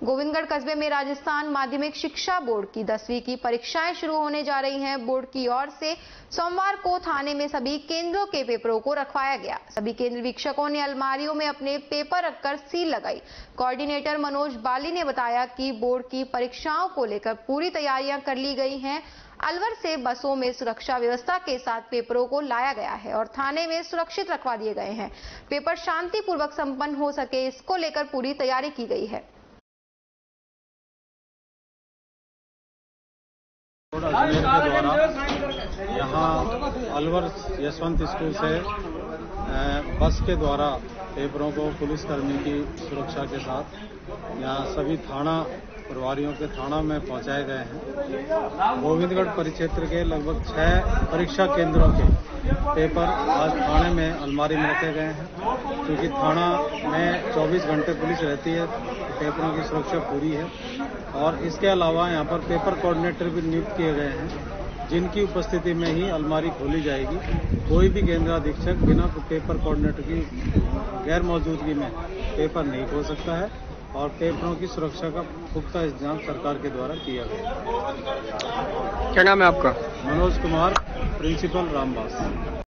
गोविंदगढ़ कस्बे में राजस्थान माध्यमिक शिक्षा बोर्ड की 10वीं की परीक्षाएं शुरू होने जा रही हैं। बोर्ड की ओर से सोमवार को थाने में सभी केंद्रों के पेपरों को रखवाया गया। सभी केंद्र वीक्षकों ने अलमारियों में अपने पेपर रखकर सील लगाई। कोऑर्डिनेटर मनोज बाली ने बताया कि बोर्ड की परीक्षाओं को लेकर पूरी तैयारियां कर ली गई हैं। अलवर से बसों में सुरक्षा व्यवस्था के साथ पेपरों को लाया गया है और थाने में सुरक्षित रखवा दिए गए हैं। पेपर शांतिपूर्वक संपन्न हो सके, इसको लेकर पूरी तैयारी की गई है। अजमेर के द्वारा यहाँ अलवर यशवंत स्कूल से बस के द्वारा पेपरों को पुलिसकर्मी की सुरक्षा के साथ यहाँ सभी थाना प्रभारियों के थाना में पहुंचाए गए हैं। गोविंदगढ़ परिक्षेत्र के लगभग 6 परीक्षा केंद्रों के पेपर आज थाने में अलमारी में रखे गए हैं। क्योंकि थाना में 24 घंटे पुलिस रहती है, पेपरों की सुरक्षा पूरी है। और इसके अलावा यहाँ पर पेपर कोऑर्डिनेटर भी नियुक्त किए गए हैं, जिनकी उपस्थिति में ही अलमारी खोली जाएगी। कोई भी केंद्राधीक्षक बिना पेपर कोऑर्डिनेटर की गैर मौजूदगी में पेपर नहीं खोल सकता है और पेपरों की सुरक्षा का पुख्ता इंतजाम सरकार के द्वारा किया गया। क्या नाम है आपका? मनोज कुमार, प्रिंसिपल रामबास।